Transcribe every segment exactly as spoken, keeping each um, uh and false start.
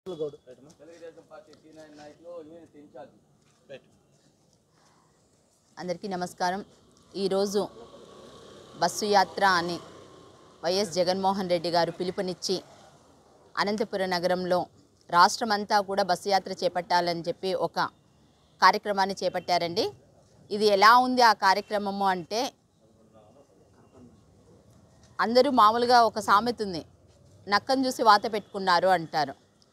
అందరికీ నమస్కారం. ఈరోజు బస్సు యాత్ర అని వైఎస్ జగన్మోహన్ రెడ్డి గారు పిలుపునిచ్చి అనంతపురం నగరంలో రాష్ట్రమంతా కూడా బస్సు యాత్ర చేపట్టాలని చెప్పి ఒక కార్యక్రమాన్ని చేపట్టారండి. ఇది ఎలా ఉంది ఆ కార్యక్రమము అంటే, అందరూ మామూలుగా ఒక సామెత ఉంది, నక్కను చూసి వాత పెట్టుకున్నారు అంటారు.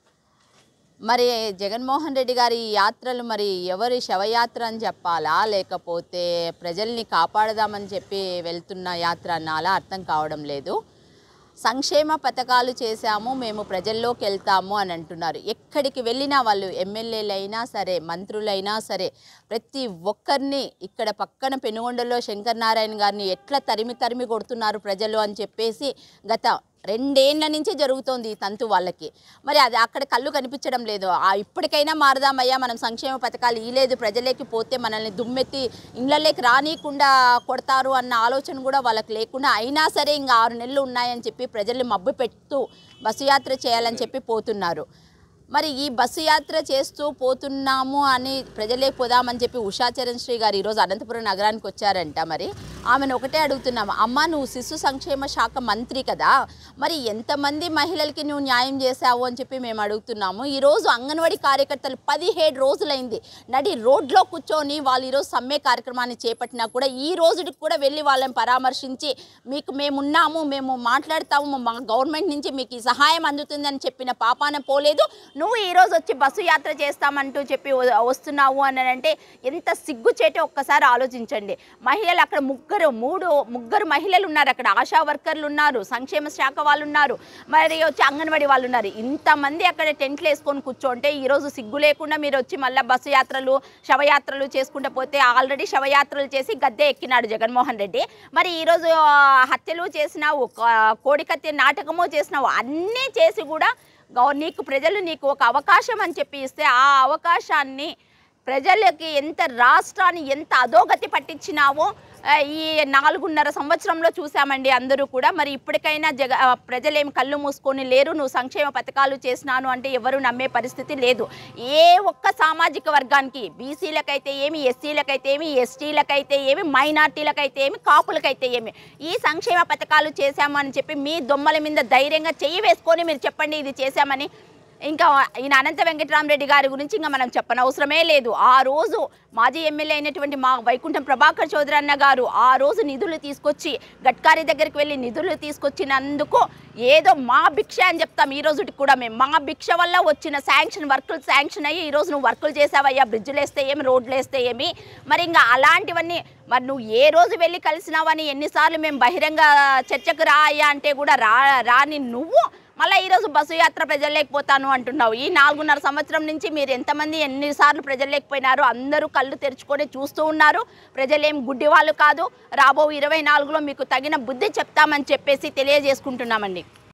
మరి జగన్మోహన్ రెడ్డి గారి యాత్రలు మరి ఎవరి శవయాత్ర అని చెప్పాలా, లేకపోతే ప్రజల్ని కాపాడదామని చెప్పి వెళ్తున్న యాత్ర అనాలా అర్థం కావడం లేదు. సంక్షేమ పథకాలు చేశాము, మేము ప్రజల్లోకి వెళ్తాము అని అంటున్నారు. ఎక్కడికి వెళ్ళినా వాళ్ళు ఎమ్మెల్యేలైనా సరే, మంత్రులైనా సరే, ప్రతి ఒక్కరిని ఇక్కడ పక్కన పెనుగొండలో శంకర్ నారాయణ గారిని ఎట్లా తరిమి తరిమి కొడుతున్నారు ప్రజలు అని చెప్పేసి గత రెండేళ్ల నుంచి జరుగుతోంది ఈ తంతు వాళ్ళకి. మరి అది అక్కడ కళ్ళు కనిపించడం లేదు. ఆ ఇప్పటికైనా మారదామయ్యా, మనం సంక్షేమ పథకాలు ఇలేదు, ప్రజలకి పోతే మనల్ని దుమ్మెత్తి ఇళ్ళలోకి రానియకుండా కొడతారు అన్న ఆలోచన కూడా వాళ్ళకి లేకుండా, అయినా సరే ఇంకా ఆరు నెలలు ఉన్నాయని చెప్పి ప్రజల్ని మబ్బు పెడుతూ బస్సు యాత్ర చేయాలని చెప్పి పోతున్నారు. మరి ఈ బస్సు యాత్ర చేస్తూ పోతున్నాము అని ప్రజలే పోదామని చెప్పి ఉషా చరణ్ శ్రీ గారు ఈరోజు అనంతపురం నగరానికి వచ్చారంట. మరి ఆమెను ఒకటే అడుగుతున్నాము, అమ్మ నువ్వు శిశు సంక్షేమ శాఖ మంత్రి కదా, మరి ఎంతమంది మహిళలకి నువ్వు న్యాయం చేశావు అని చెప్పి మేము అడుగుతున్నాము. ఈరోజు అంగన్వాడీ కార్యకర్తలు పదిహేడు రోజులైంది నడి రోడ్లో కూర్చొని వాళ్ళు ఈరోజు సమ్మె కార్యక్రమాన్ని చేపట్టినా కూడా ఈ రోజుకి కూడా వెళ్ళి వాళ్ళని పరామర్శించి మీకు మేమున్నాము, మేము మాట్లాడతాము, మా గవర్నమెంట్ నుంచి మీకు ఈ సహాయం అందుతుందని చెప్పిన పాపాన పోలేదు. నువ్వు ఈరోజు వచ్చి బస్సు యాత్ర చేస్తామంటూ చెప్పి వస్తున్నావు అని అంటే ఎంత సిగ్గుచేటో ఒక్కసారి ఆలోచించండి. మహిళలు అక్కడ ముగ్గురు మూడు ముగ్గురు మహిళలు ఉన్నారు, అక్కడ ఆశా వర్కర్లు ఉన్నారు, సంక్షేమ శాఖ వాళ్ళు ఉన్నారు, మరి వచ్చి అంగన్వాడీ వాళ్ళు ఉన్నారు. ఇంతమంది అక్కడ టెంట్లు వేసుకొని కూర్చోంటే ఈరోజు సిగ్గు లేకుండా మీరు వచ్చి మళ్ళీ బస్సు యాత్రలు శవయాత్రలు చేసుకుంటూ పోతే, ఆల్రెడీ శవయాత్రలు చేసి గద్దె ఎక్కినాడు జగన్మోహన్ రెడ్డి. మరి ఈరోజు హత్యలు చేసినావు, కోడికత్తి నాటకము చేసినావు, అన్నీ చేసి కూడా నీకు ప్రజలు నీకు ఒక అవకాశం అని చెప్పి ఇస్తే ఆ అవకాశాన్ని ప్రజలకి ఎంత రాష్ట్రాన్ని ఎంత అధోగతి పట్టించినావో ఈ నాలుగున్నర సంవత్సరంలో చూసామండి అందరూ కూడా. మరి ఇప్పటికైనా జగ ప్రజలేమి కళ్ళు మూసుకొని లేరు. నువ్వు సంక్షేమ పథకాలు చేసినాను అంటే ఎవరు నమ్మే పరిస్థితి లేదు. ఏ ఒక్క సామాజిక వర్గానికి, బీసీలకైతే ఏమి, ఎస్సీలకైతే ఏమి, ఎస్టీలకైతే ఏమి, మైనార్టీలకైతే ఏమి, కాపులకైతే ఏమి, ఈ సంక్షేమ పథకాలు చేశామని చెప్పి మీ దొమ్మల మీద ధైర్యంగా చెయ్యి వేసుకొని మీరు చెప్పండి ఇది చేశామని. ఇంకా ఈయన అనంత వెంకటరామరెడ్డి గారి గురించి ఇంకా మనం చెప్పనవసరమే లేదు. ఆ రోజు మాజీ ఎమ్మెల్యే అయినటువంటి మా వైకుంఠం ప్రభాకర్ చౌదరి అన్న గారు ఆ రోజు నిధులు తీసుకొచ్చి గడ్కారీ దగ్గరికి వెళ్ళి నిధులు తీసుకొచ్చినందుకు ఏదో మా భిక్ష అని చెప్తాం. ఈ రోజుకి కూడా మేము మా భిక్ష వల్ల వచ్చిన శాంక్షన్ వర్కులు శాంక్షన్ అయ్యి ఈరోజు నువ్వు వర్కులు చేసావయ్యా, బ్రిడ్జ్లు వేస్తే ఏమి, రోడ్లు వేస్తే ఏమి. మరి ఇంకా అలాంటివన్నీ మరి నువ్వు ఏ రోజు వెళ్ళి కలిసినావని ఎన్నిసార్లు మేము బహిరంగ చర్చకు రా అయ్యా అంటే కూడా రా రాని నువ్వు మళ్ళీ ఈరోజు బస్సు యాత్ర ప్రజల్లేకపోతాను అంటున్నావు. ఈ నాలుగున్నర సంవత్సరం నుంచి మీరు ఎంతమంది ఎన్నిసార్లు ప్రజల్లేకపోయినారో అందరూ కళ్ళు తెరుచుకొని చూస్తూ ఉన్నారు. ప్రజలేం గుడ్డి వాళ్ళు కాదు. రాబో ఇరవై నాలుగులో మీకు తగిన బుద్ధి చెప్తామని చెప్పేసి తెలియజేసుకుంటున్నామండి.